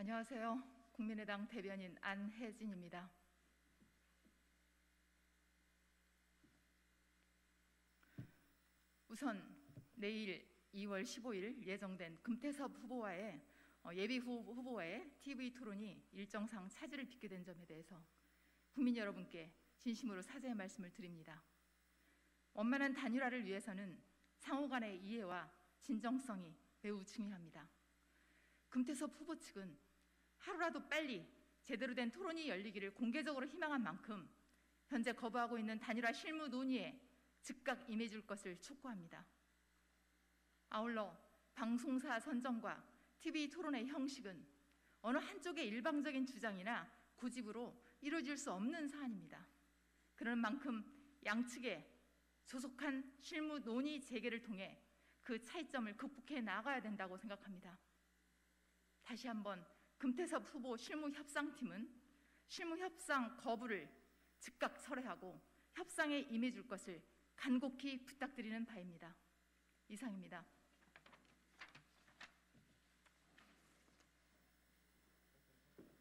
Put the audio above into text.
안녕하세요. 국민의당 대변인 안혜진입니다. 우선 내일 2월 15일 예정된 금태섭 후보와의 예비 후보와의 TV 토론이 일정상 차질을 빚게 된 점에 대해서 국민 여러분께 진심으로 사죄의 말씀을 드립니다. 원만한 단일화를 위해서는 상호 간의 이해와 진정성이 매우 중요합니다. 금태섭 후보 측은 하루라도 빨리 제대로 된 토론이 열리기를 공개적으로 희망한 만큼 현재 거부하고 있는 단일화 실무 논의에 즉각 임해줄 것을 촉구합니다. 아울러 방송사 선정과 TV 토론의 형식은 어느 한쪽의 일방적인 주장이나 고집으로 이루어질 수 없는 사안입니다. 그런 만큼 양측에 조속한 실무 논의 재개를 통해 그 차이점을 극복해 나가야 된다고 생각합니다. 다시 한번 금태섭 후보 실무협상팀은 실무협상 거부를 즉각 철회하고 협상에 임해줄 것을 간곡히 부탁드리는 바입니다. 이상입니다.